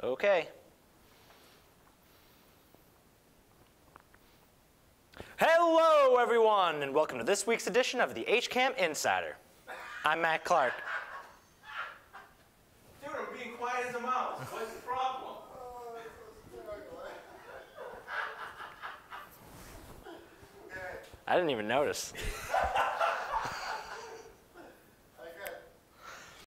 Okay. Hello, everyone, and welcome to this week's edition of the HCAM Insider. I'm Matt Clark. Dude, I'm being quiet as a mouse. What's the problem? I didn't even notice.